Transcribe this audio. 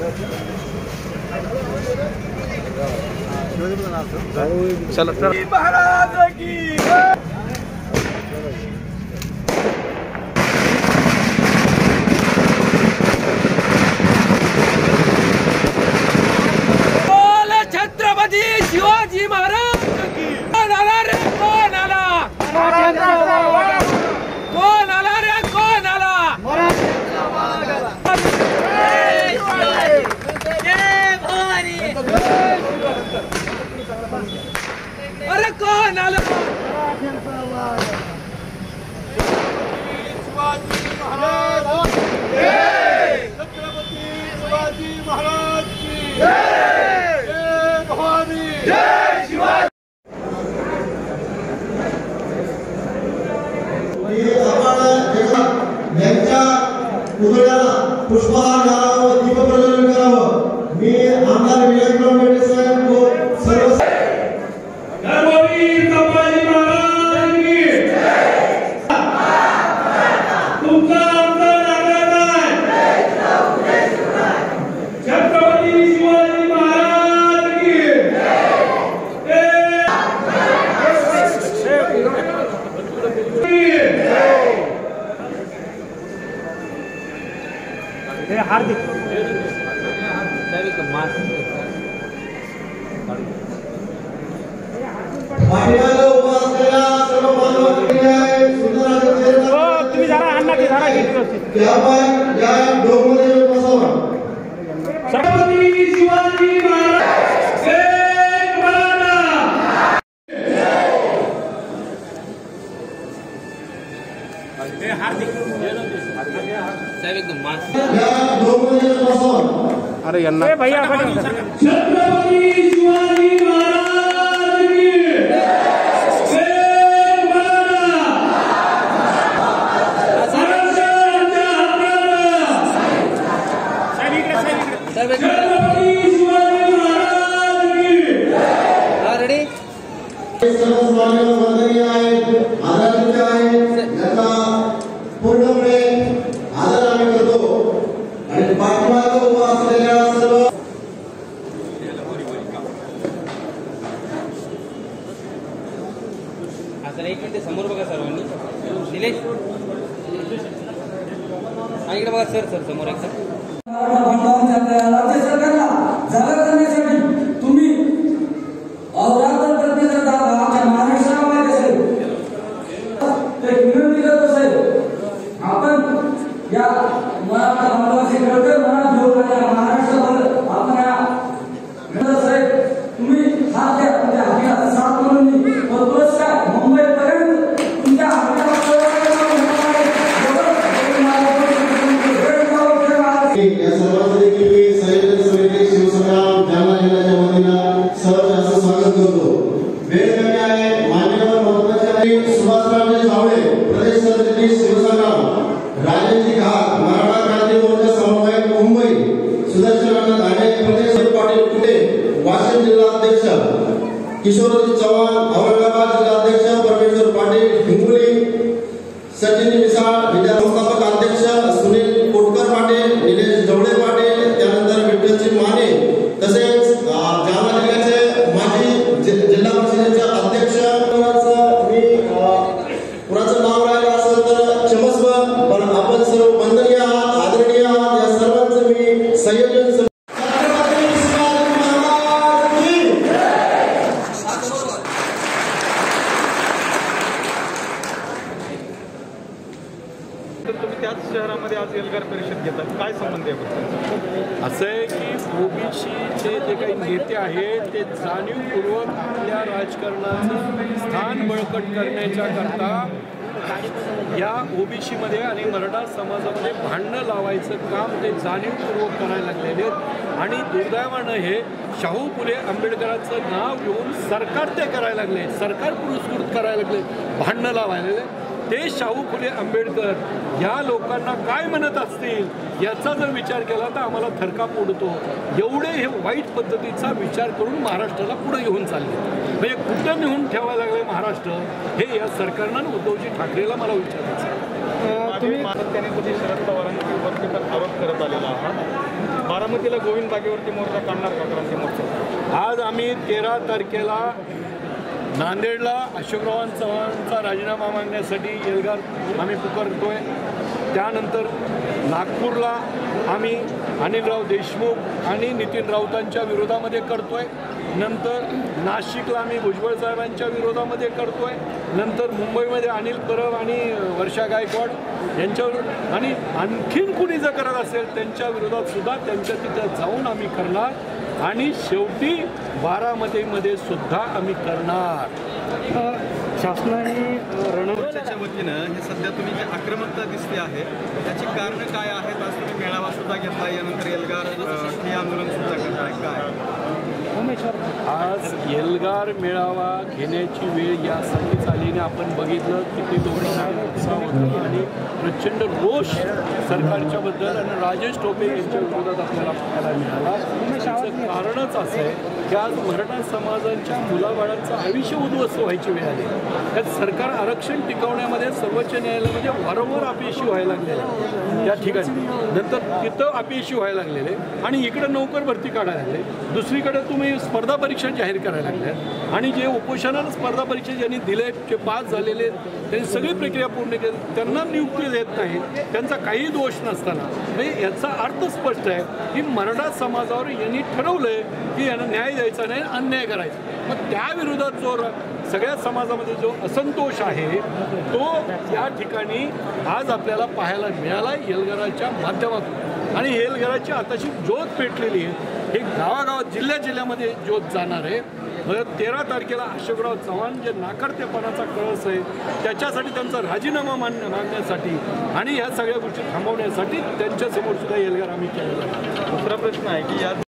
चला महाराज की छत्रपती शिवाजी महाराज की। कौन आला रे कौन आला कौन आला रे कौन आला अरे कौन आला शिवाजी महाराज छत्रपती शिवाजी महाराज की पुतळ्याला पुष्पहार घालावं, दीपप्रज्वलन करावं। मी आमदार विनायकराव मेटे साहेब सर्व धर्मवीर संभाजी महाराज की तुमचा आमचा नागरिक छत्रपती शिवाजी महाराज की हार्दिक पाठीमागे उभा असलेला सर्व मानवाची आहे सुंदर तुम्ही जरा अण्णा ते जरा त्या पाय या डोंगमध्ये बसवा। छत्रपती शिवाजी महाराज एक मराठा हार्दिक या डोंगमध्ये बसवा। अरे यांना भैया छत्रपती शिवाजी महाराज की एक मराठा छत्रपती शिवाजी महाराज की सर्व स्वागत वंदनीय आहेत, आदरणीय आहेत, यांना पूर्णपणे आदर आम्ही करतो। आणि पाठीमागे उभा असलेल्या सर्व एक मिनिट समोर बघा सर्वांनी निलेश इकडे बघा सर समोर एकदा राज्य सरकारला जागा करण्यासाठी तुम्ही अहोरात्र प्रयत्न करता आमच्या महाराष्ट्रामध्ये असेल तर विनंती करतो साहेब आपण या मराठा बांधवाचे कळकळ मनात घेऊन आल्या महाराष्ट्रावर आपण साहेब तुम्ही हात द्या तुमच्या हातीला साथ म्हणून पुरस्कार मुंबईपर्यंत तुमच्या हाताला या सर्वांचं देखील मी संयोजक समिती शिवसंग्राम जालना जिल्ह्याच्या वतीनं सहर्ष असं स्वागत करतो। वेळ कमी आहे, मान्यवर महत्वाचे सुभाषरावजी सावळे प्रदेश सरचिटणीस शिवसंग्राम, राजेंद्र घाट मराठा क्रांती मोर्चा समन्वयक मुंबई, सुदर्शन धाणे प्रदेश पाटील कुटे वाशिम जिल्हाध्यक्ष, किशोरजी चव्हाण औरंगाबाद जिल्हाध्यक्ष, परमेश्वर पाटील हिंगोली, सचिन मिसाळ विद्या संस्थापक अध्यक्ष, सुनील कोटकर पाटील, निलेश जवळे पाटील, त्यानंतर विठ्ठलजी माने, तसेच जालना जिल्ह्याचे माजी जिल्हा परिषदेचे अध्यक्ष मी कुणाचं नाव राहिलं असेल तर क्षमस्व, पण आपण सर्व वंदनीय आहात, आदरणीय आहात। या सर्वांचं मी संयोजन तुम्ही त्याच शहरामध्ये आज एल्गार परिषद घेतात, काय संबंध आहे? असं आहे की ओबीसीचे जे काही नेते आहेत ते जाणीवपूर्वक आपल्या राजकारणाचं स्थान बळकट करण्याच्या करता या ओबीसीमध्ये आणि मराठा समाजामध्ये भांडणं लावायचं काम ते जाणीवपूर्वक करायला लागलेले आहेत। आणि दुर्दैवानं हे शाहू फुले आंबेडकरांचं नाव घेऊन सरकार ते करायला लागले, सरकार पुरस्कृत करायला लागले, भांडणं लावायला। ते शाहू फुले आंबेडकर या लोकांना काय म्हणत असतील याचा जर विचार केला तर आम्हाला थरकाप उडतो। एवढे हे वाईट पद्धतीचा विचार करून महाराष्ट्राला पुढे घेऊन चालले, म्हणजे कुठं नेऊन ठेवायला लागले महाराष्ट्र हे या सरकारनं उद्धवजी ठाकरेला मला विचारायचं। तुम्ही सातत्याने शरद पवारांवरती पण आरोप करत आलेला आहात, बारामतीला गोविंद बागेवरती मोर्चा काढणार का क्रांती मोर्चा? आज आम्ही 13 तारखेला नांदेडला अशोकराव चव्हाणांचा राजीनामा मागण्यासाठी एल्गार आम्ही पुकारतोय. त्यानंतर नागपूरला आम्ही अनिलराव देशमुख आणि नितीन राऊतांच्या विरोधामध्ये करतोय. नंतर नाशिकला आम्ही भुजबळ साहेबांच्या विरोधामध्ये करतोय. नंतर मुंबईमध्ये अनिल परब आणि वर्षा गायकवाड यांच्यावर आणि आणखीन कुणी जर करत असेल त्यांच्या विरोधात सुद्धा त्यांच्या तिथं जाऊन आम्ही करणार आणि शेवटी बारामतीमध्ये सुद्धा आम्ही करणार. शासनाने मोर्चाच्या वतीनं हे सध्या तुम्ही जी आक्रमकता दिसते आहे त्याची कारणं काय आहेत? आज तुम्ही मेळावा सुद्धा घेतला, यानंतर एल्गार हे आंदोलन सुद्धा करताय, काय आज एल्गार मेळावा घेण्याची वेळ यासाठीच आलीने आपण बघितलं किती लोकांचा उत्साह होता आणि प्रचंड रोष सरकारच्या बद्दल आणि राजेश टोपे यांच्या विरोधात आपल्याला पाहायला मिळाला. त्याचं कारणच असं आहे की आज मराठा समाजाच्या मुलाबाळांचं आयुष्य उद्ध्वस्त व्हायची वेळ आली. त्यात सरकार आरक्षण टिकवण्यामध्ये सर्वोच्च न्यायालयामध्ये वारंवार अपयशी व्हायला लागलेले त्या ठिकाणी, नंतर तिथं अपयशी व्हायला लागलेले आणि इकडे नोकर भरती काढायला लागले. दुसरीकडे तुम्ही स्पर्धा परीक्षा जाहीर करायला लागल्या आणि जे उपोषणानं स्पर्धा परीक्षा ज्यांनी दिले जे पास झालेले त्यांनी सगळी प्रक्रिया पूर्ण केली, त्यांना नियुक्ती देत नाही, त्यांचा काही दोष नसताना म्हणजे याचा अर्थ स्पष्ट आहे की मराठा समाजावर यांनी ठरवलंय की यांना न्याय द्यायचा नाही, अन्याय करायचा. मग त्या विरोधात जो सगळ्या समाजामध्ये जो असंतोष आहे तो या ठिकाणी आज आपल्याला पाहायला मिळाला एल्गाराच्या माध्यमातून. आणि एल्गाराची आताशी ज्योत पेटलेली आहे. हे गावागावात जिल्ह्यामध्ये ज्योत जाणार आहे. 13 तारखेला अशोकराव चव्हाण जे नाकर्तेपणाचा कळस आहे त्याच्यासाठी त्यांचा राजीनामा मागण्यासाठी आणि ह्या सगळ्या गोष्टी थांबवण्यासाठी त्यांच्यासमोर सुद्धा एल्गार आम्ही केलेला आहे. दुसरा प्रश्न आहे की या